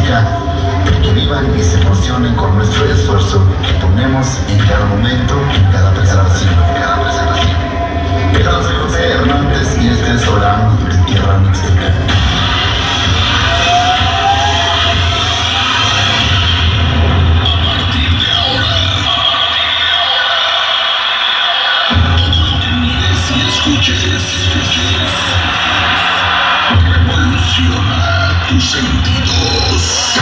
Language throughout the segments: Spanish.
música, que vivan y se emocionen con nuestro esfuerzo que ponemos en cada momento, en cada presentación. Yo soy José Hernández y este es Orán de Tierra Mixteca. Revoluciona tus sentidos.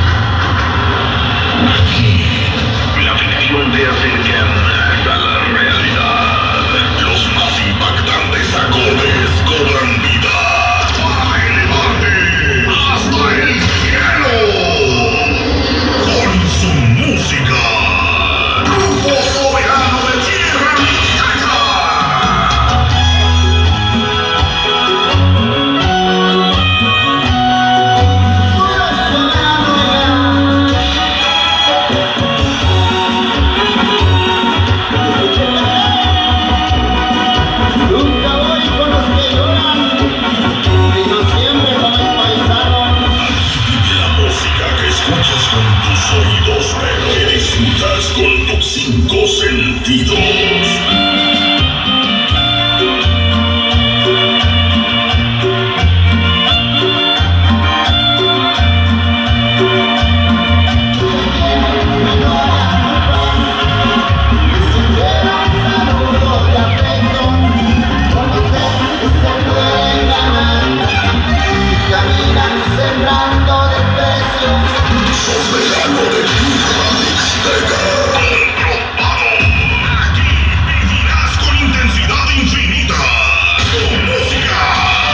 Aquí, la ficción te acerca más a la realidad. Los más impactantes acordes cobran vida para elevarte hasta el cielo. Con su música, Grupo Soberano de Tierra Mixteca. Oídos, pero que disfrutas con tus 5 sentidos. Soberano de Tierra Mixteca. Aquí vivirás con intensidad infinita. Su música.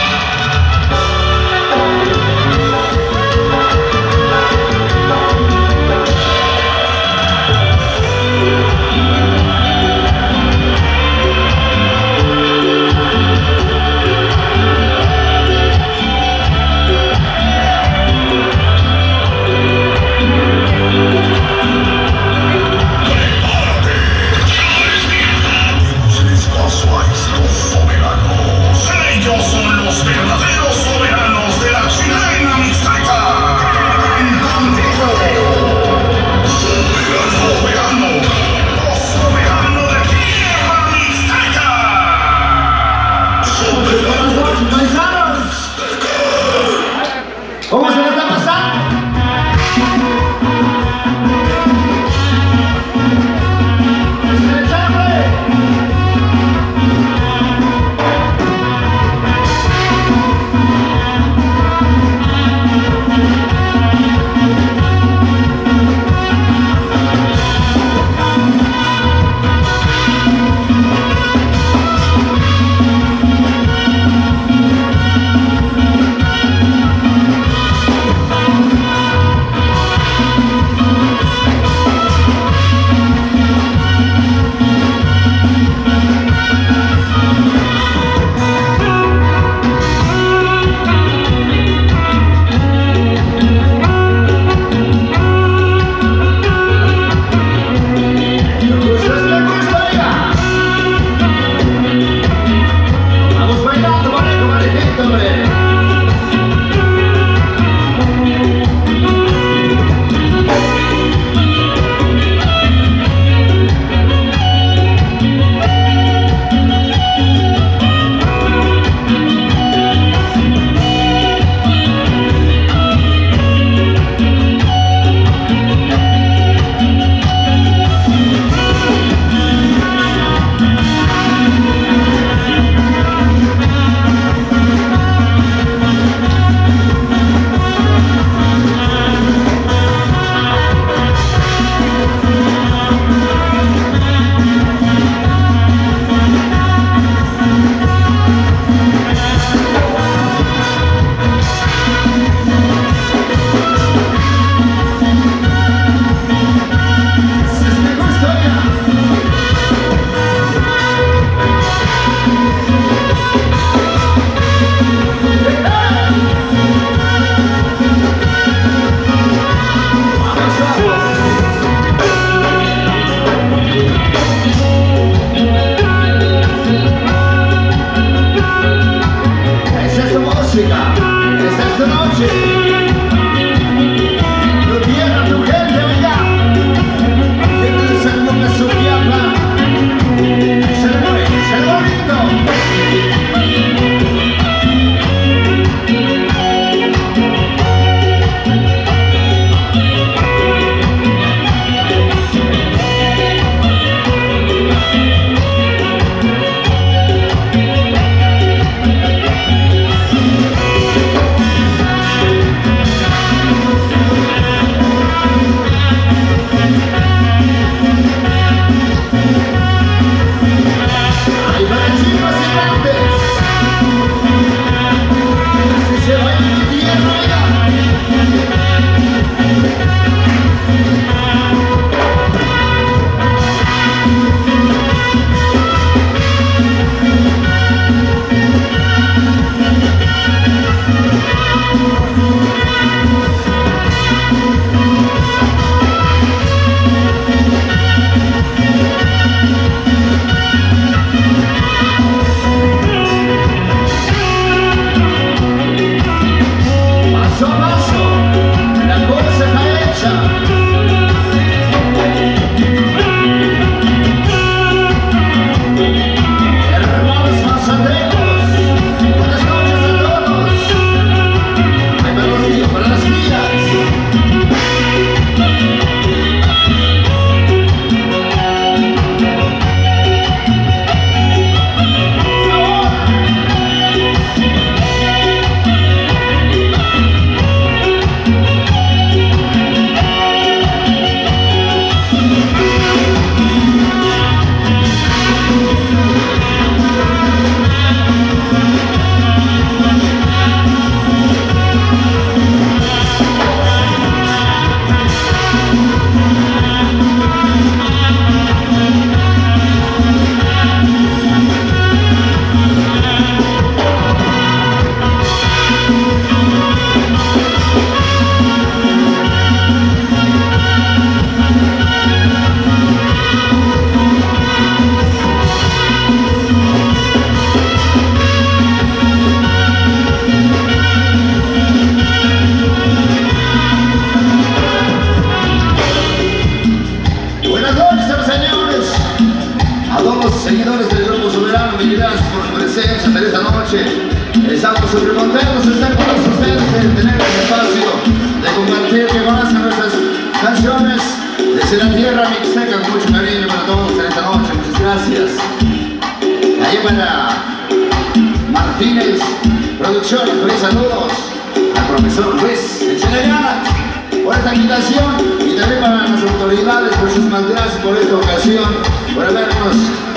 Ellos son los verdaderos soberanos de la chilena mixteca. Contigo, soberano, los soberanos de Tierra Mixteca. Soberanos paisanos. ¿Cómo se le está pasando? Seguidores del Grupo Soberano, mil gracias por su presencia en esta noche. Estamos súper contentos de estar con ustedes, de tener el espacio, de compartir que conozcan nuestras canciones desde la tierra mixteca con mucho cariño para todos en esta noche. Muchas gracias. Ahí para Martínez Producciones, feliz saludos al profesor Luis Echelagana por esta invitación y también para las autoridades, muchísimas gracias por esta ocasión, por habernos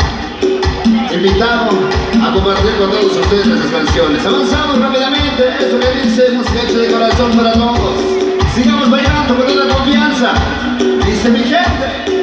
invitado a compartir con todos ustedes esas canciones. Avanzamos rápidamente, esto que dice música hecha de corazón para todos. Sigamos bailando con toda confianza. Dice mi gente.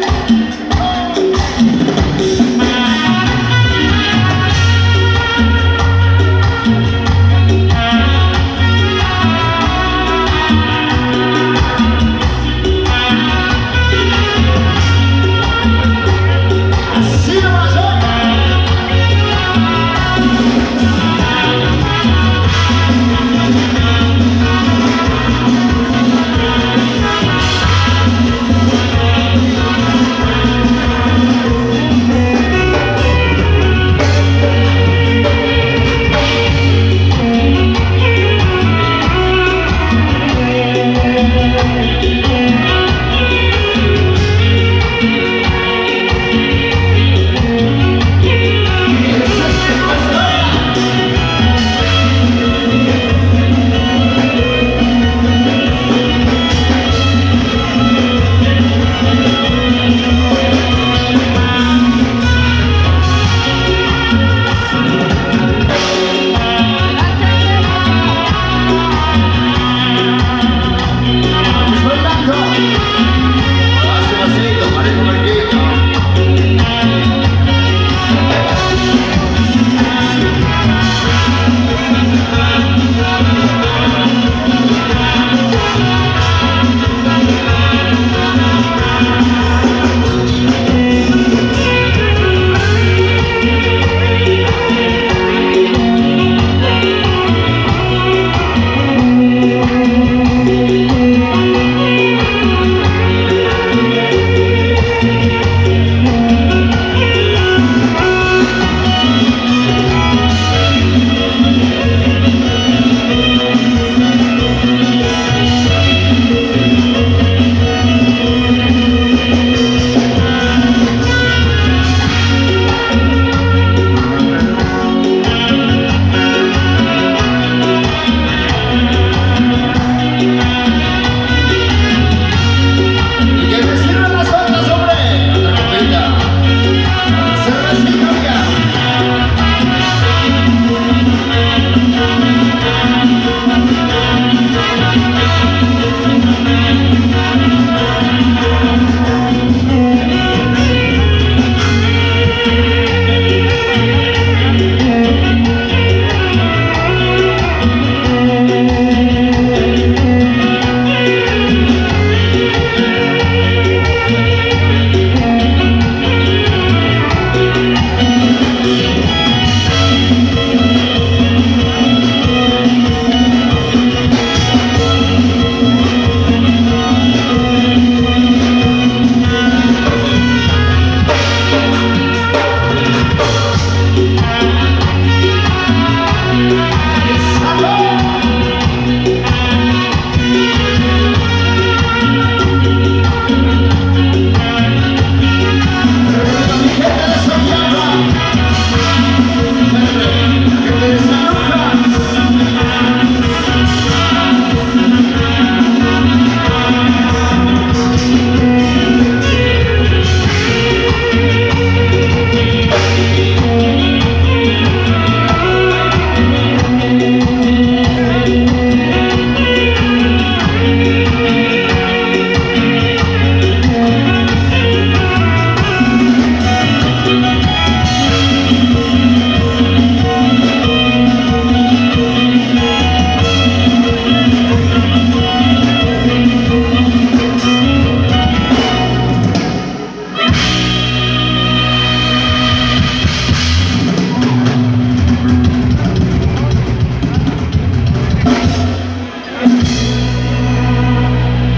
Go!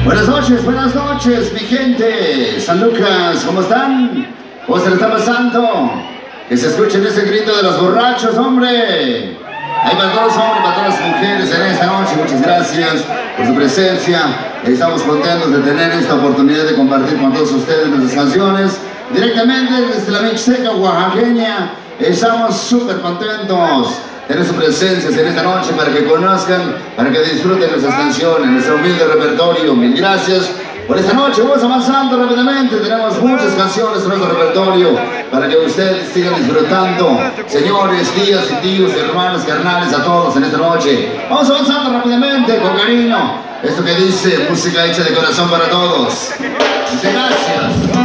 Buenas noches, mi gente. San Lucas, ¿cómo están? ¿Cómo se le está pasando? Que se escuchen ese grito de los borrachos, hombre. Ahí para todos los hombres, para todas las mujeres en esta noche, muchas gracias por su presencia. Estamos contentos de tener esta oportunidad de compartir con todos ustedes nuestras canciones directamente desde la Mixteca oaxaqueña. Estamos súper contentos de tener su presencia en esta noche para que conozcan, para que disfruten nuestras canciones, nuestro humilde repertorio. Mil gracias por esta noche. Vamos avanzando rápidamente, tenemos muchas canciones en nuestro repertorio para que ustedes sigan disfrutando. Señores, tías y tíos, hermanos, carnales, a todos en esta noche. Vamos avanzando rápidamente, con cariño. Esto que dice, música hecha de corazón para todos. Muchas gracias.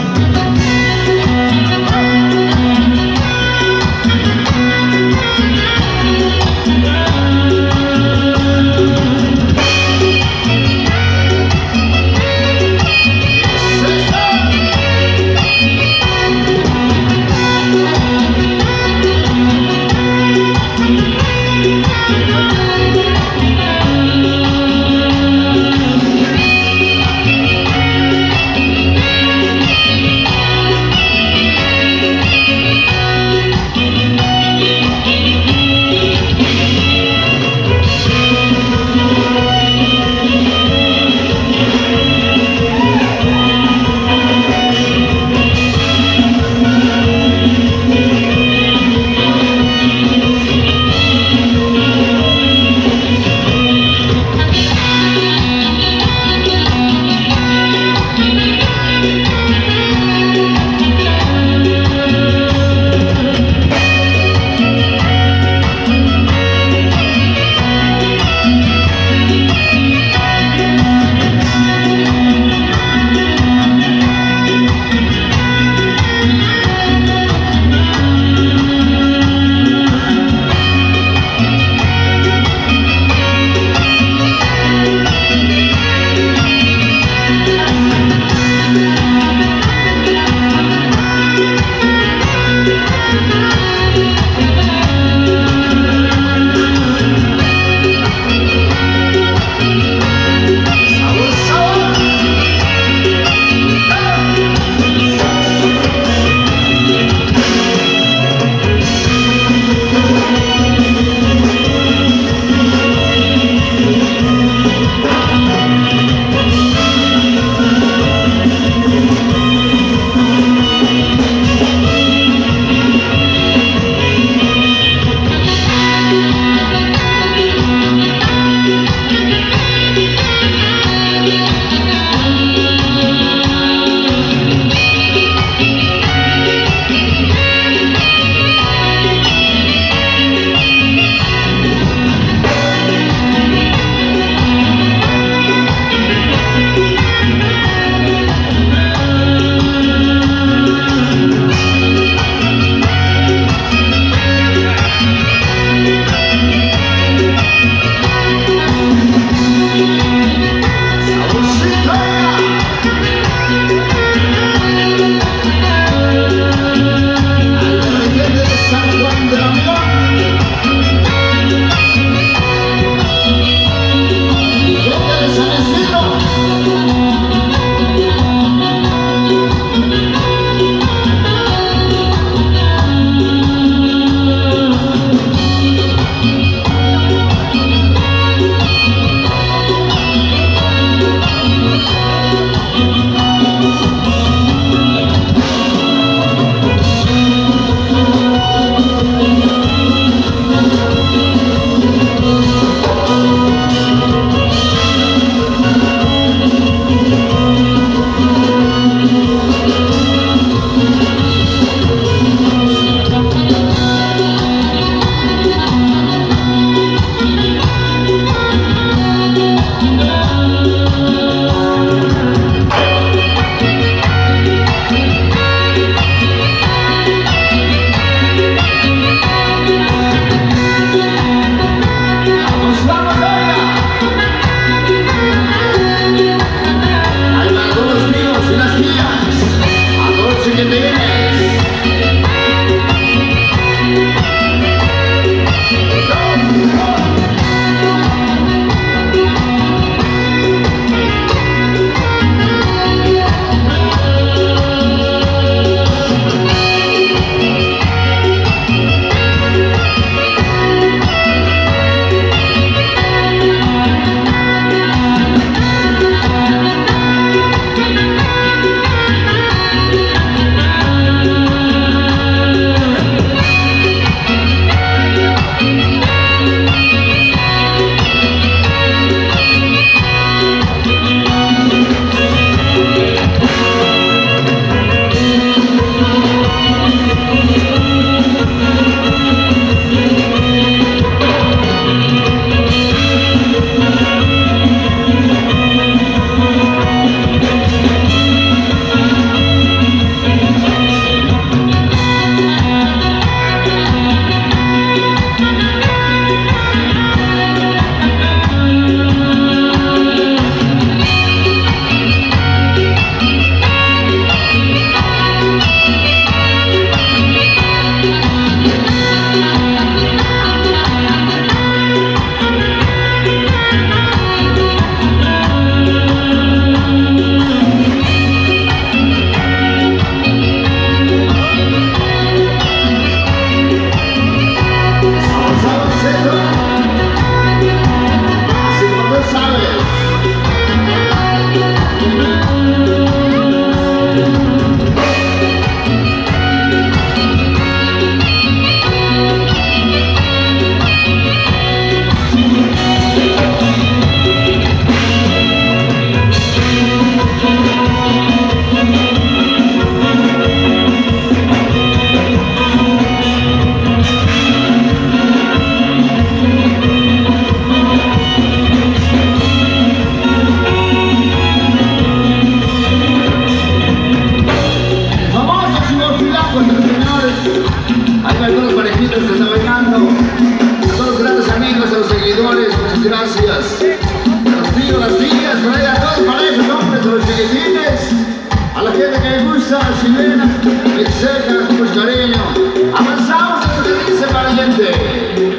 la chilena, bien seca, con mucho cariño. Avanzamos en lo que dice pariente.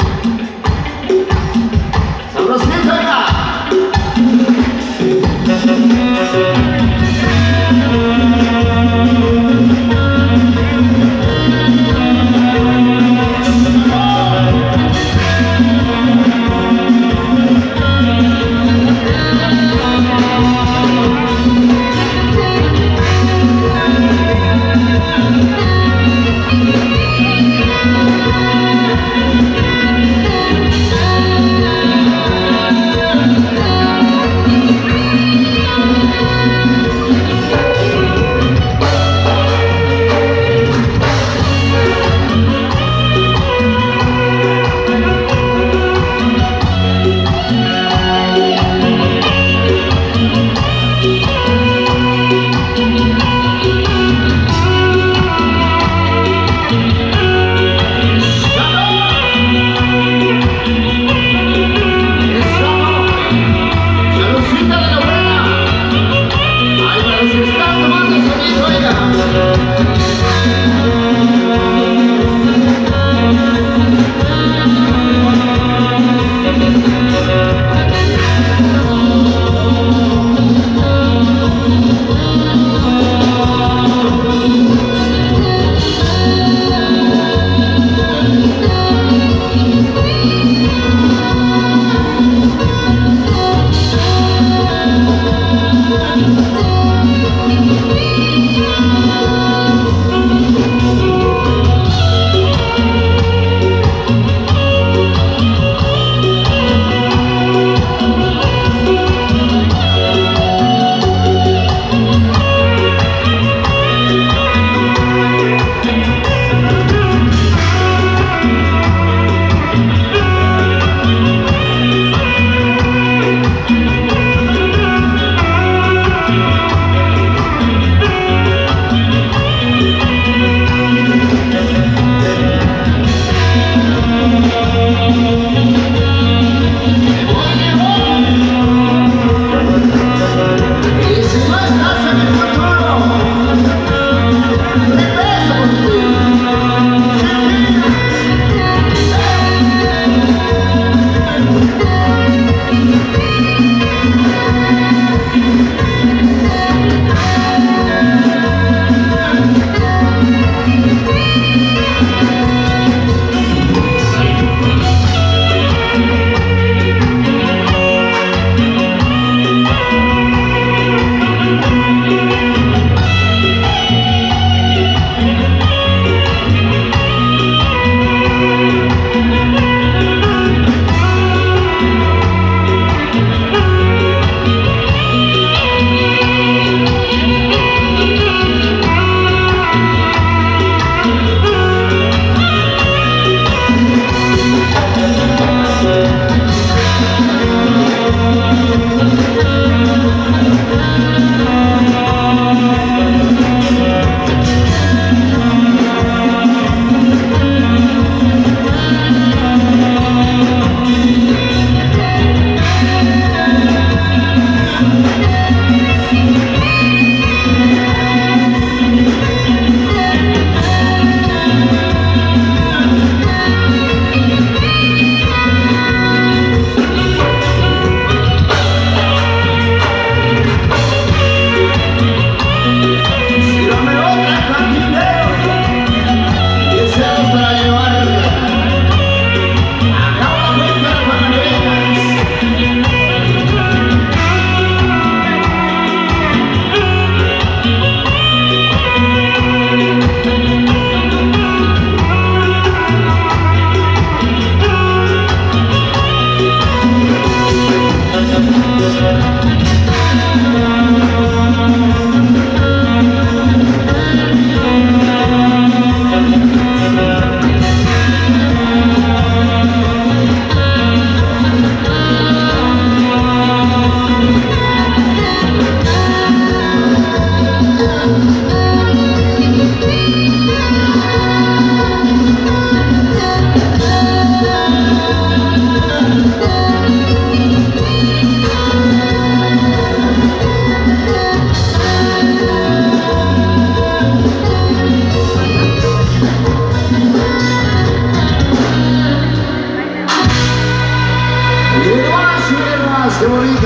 Sabrosito, venga.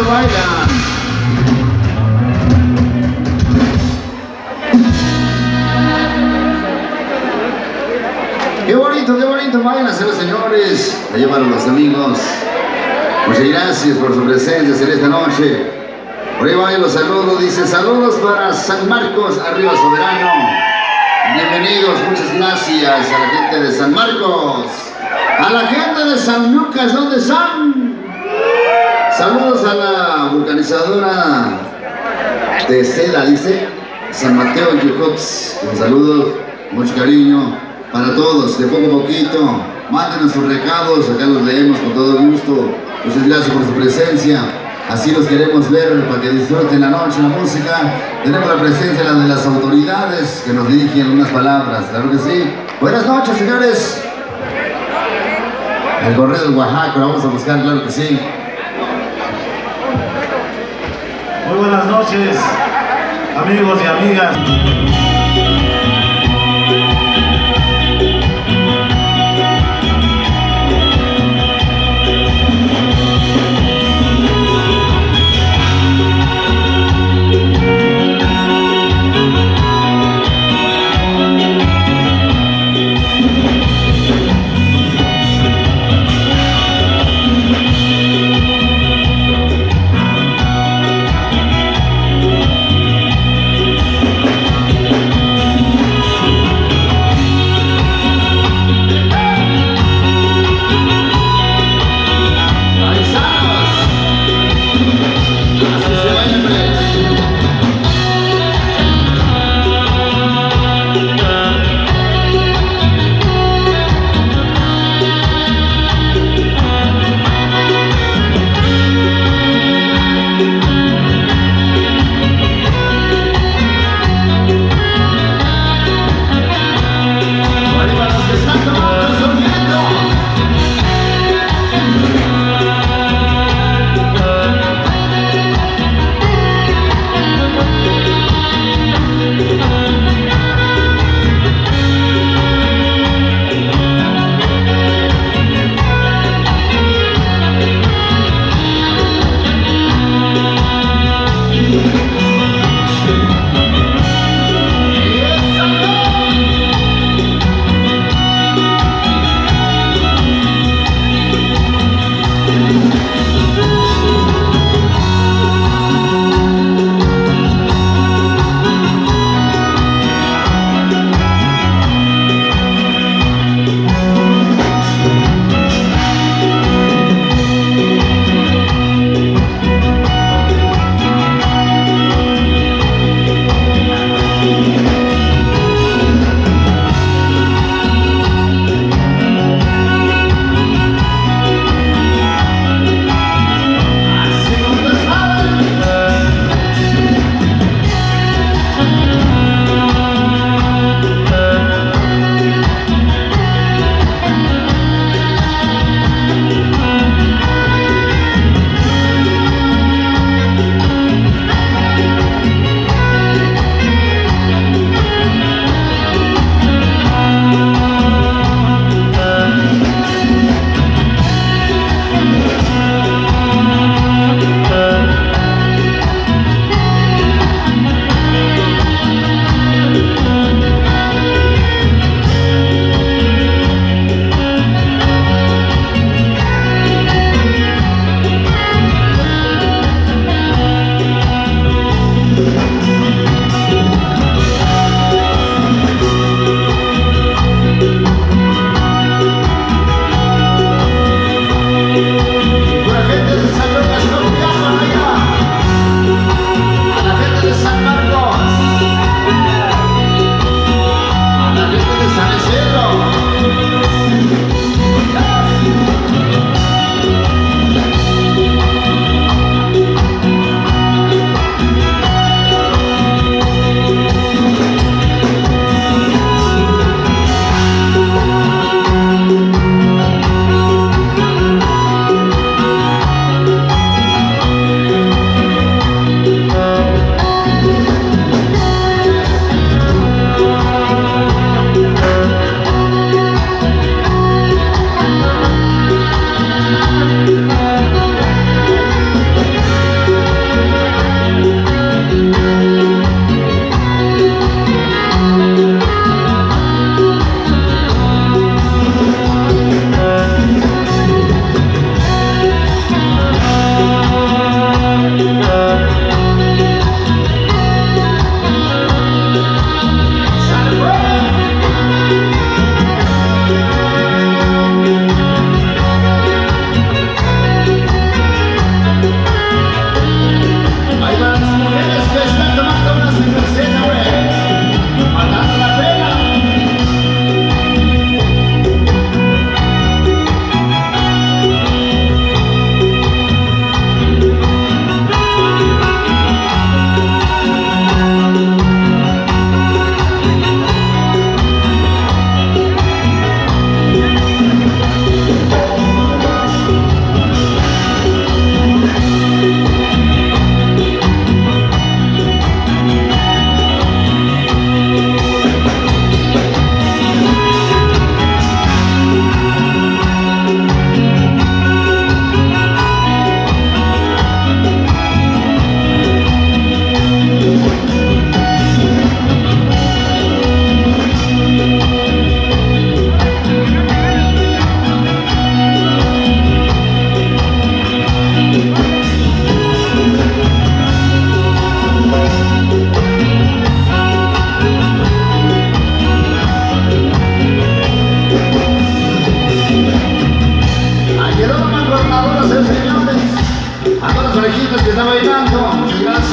bailan. Qué bonito bailan, señores. La llevaron los amigos. Muchas gracias por su presencia en esta noche. Por ahí vayan los saludos. Dice saludos para San Marcos, arriba Soberano. Bienvenidos, muchas gracias a la gente de San Marcos. A la gente de San Lucas, ¿dónde están? Saludos a la vulcanizadora de seda, dice San Mateo Yucox. Un saludo, mucho cariño para todos, de poco a poquito. Mándenos sus recados, acá los leemos con todo gusto. Muchas gracias por su presencia. Así los queremos ver para que disfruten la noche, la música. Tenemos la presencia de las autoridades que nos dirigen algunas palabras, claro que sí. Buenas noches, señores. El correo de Oaxaca, lo vamos a buscar, claro que sí. Muy buenas noches, amigos y amigas.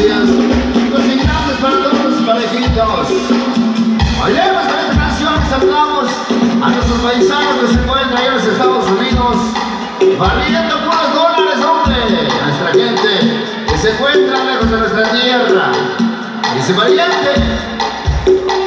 gracias. Los grandes para todos los parejitos. Bailemos con esta canción y saludamos a nuestros paisanos que se encuentran allá en los Estados Unidos, valiendo puros dólares, hombre. A nuestra gente que se encuentra lejos de nuestra tierra. Dice valiente.